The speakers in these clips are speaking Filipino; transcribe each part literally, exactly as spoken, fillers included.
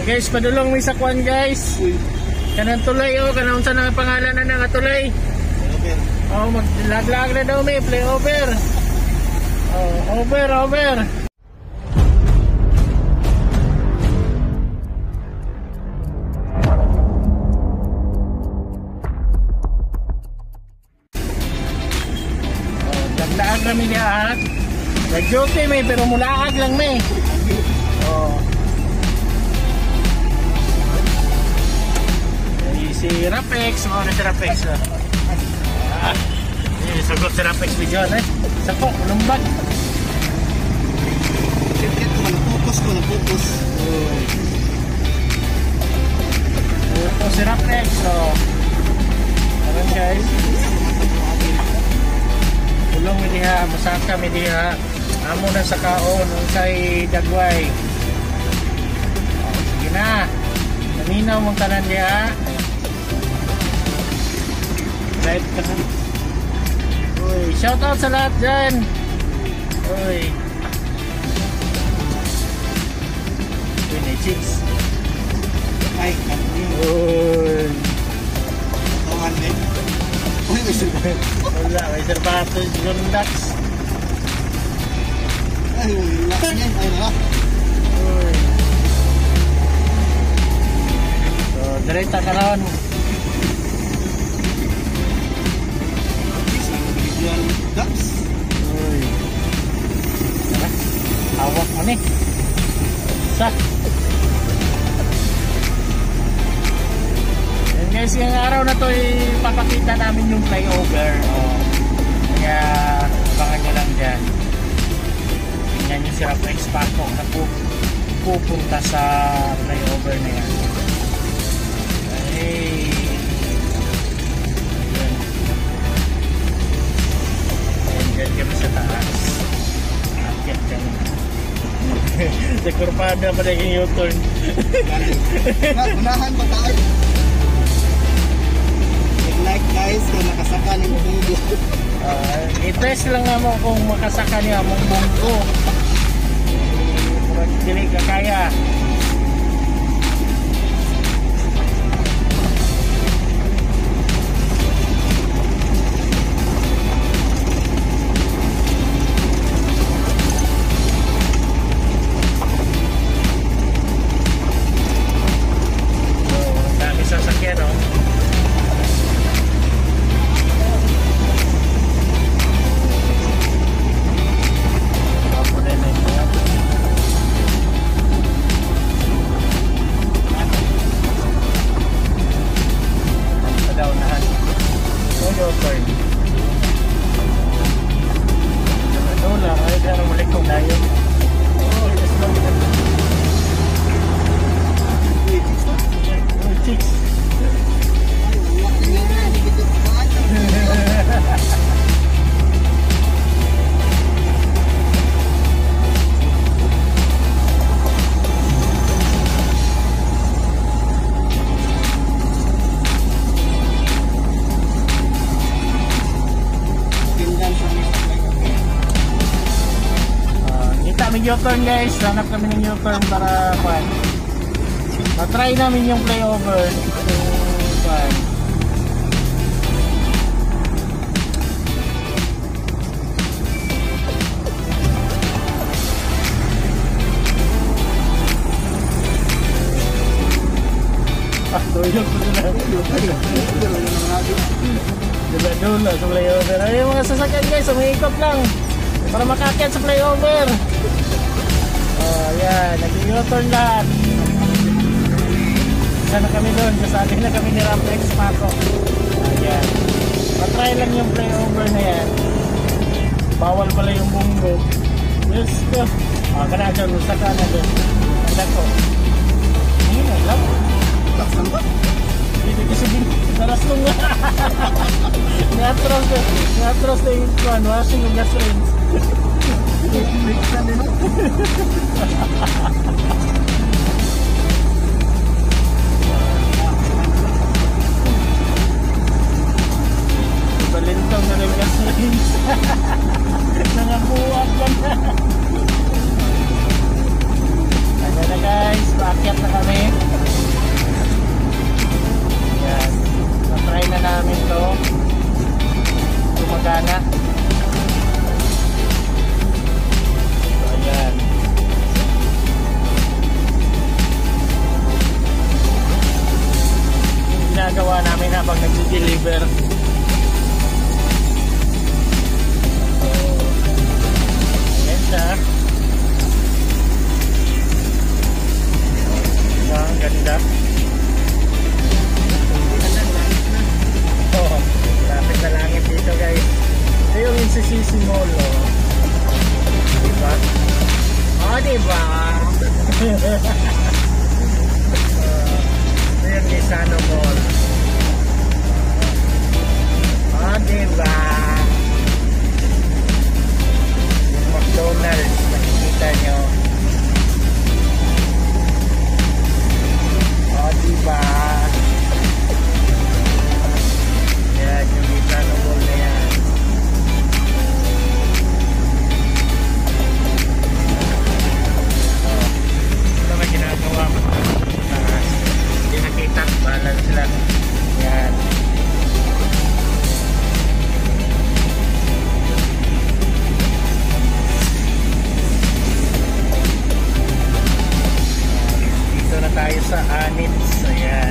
Guys, padulong may sakwan guys. Kanang tulay o, kanang unsa na pangalan na nga tulay. Oh, maglaglag na daw may play over. Oh, over, over. Oh, laglag kami niya. Nag-duty may pero mulaag lang may. Oh. Si Rapex, mga na si Rapex. Ah, eh, sagot si Rapex video eh. Sako, lumbag. Kit-kit ko, nag-focus ko, nag-focus. Ito si Rapex, so. Alam guys. Tulong mi diha, masaka mi diha. Amo na sa kaon, unsay dagway. Oh, sige na. Naminaw mong tanan diha. Live ka na. Uy, shout out sa lahat dyan. Uy. Uy, na chicks. Ay, kanti. Uy. Tawangan din. Uy, may surbato. Wala, may surbato. Jundax. Ay, laki niya. Ay, nala. Uy. So, direta ka naman. Ducks. Uy. Tara, hawak mo ni. Sa. And guys, yung araw na to ipapakita namin yung flyover. Oh. Kaya abangan nyo lang dyan. Tingnan nyo si Rapex Paco na pupunta sa flyover na yan. Hey. Diyan kami sa taas. Akit kami. Sa kurpada pa naging U-turn. Unahan pa tayo. Like guys, kung nakasaka ni mo bunggo. Uh, I-test lang nga mo kung makasaka niya mong bunggo. Kung hindi ka kaya. U-turn guys, hanap kami ng U-turn para pan. Ma-try namin yung flyover. So, pan. Ah, tuyok ko na. Dula-dula sa flyover. Ay, mga sasakyan guys, umikot lang para makakit sa flyover. Oh, yan. Nag-u-turn lahat. Sana kami doon. Kasali na kami ni Rapex Paco. Ayan. Matry lang yung flyover na yan. Bawal pala yung bunggo. Yes, ko. Ah, kana dyan. Gusto ka na doon. Ang ko. Hindi, alam. Laksan ba? Hindi kasi din. Naraslong nga. Natros na. Natros na yung kuhan. Washing yung gas range. Balintong na ng gas range. Nangabuwag lang na. Ayan na guys, paakyat na kami. ginagawa namin habang nag-deliver. So, yan siya. Diba, ang ganda. Oh, lapit na langit dito guys. Ito yung N C C C Mall, oh. Diba? Oh, diba? uh, ito yung Nisano Mall. Oh, diba? Yung McDonald's, nakikita nyo. Oh, diba? Yan, yung Nisano Mall na yan. Ginagawa mo uh, hindi nakita, bahala sila. Yan. Dito na tayo sa Anits. Ayan.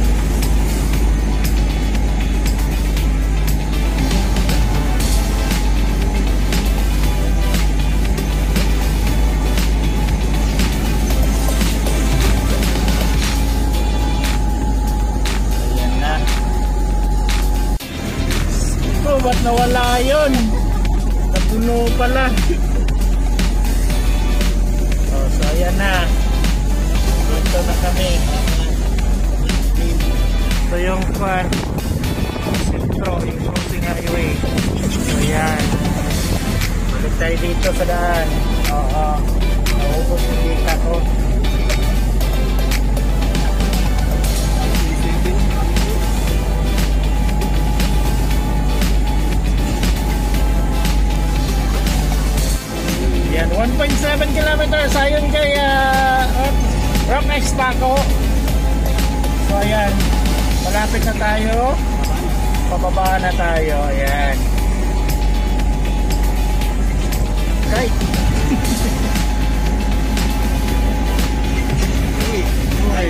Ba't nawala yun? Napuno pala. Oh, so ayan na. Dito na kami. Ito yung fan sentro, yung crossing highway. So ayan. Balik tayo dito sa daan. Oo. Naubos yung dita ko. Yan, one point seven kilometers ayon kay uh, Rock X Paco. So ayan, malapit na tayo. Pababa na tayo. Ayan. Okay. Uy. Uy.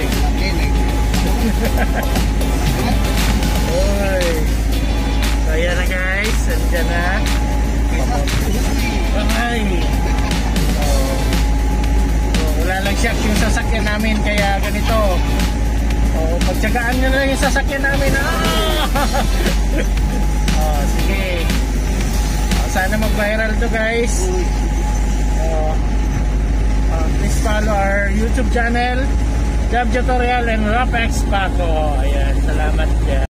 Uy. So ayan na guys, andyan na. Ay. Oh. Oh, wala lang shock yung sasakyan namin kaya ganito. Oh, pagtsagaan nyo na lang yung sasakyan namin. Ah! Oh, sige. Oh, sana mag-viral to guys. Oh, oh, please follow our YouTube channel, Job Tutorial and Rough X Paco. Ayan, salamat dyan.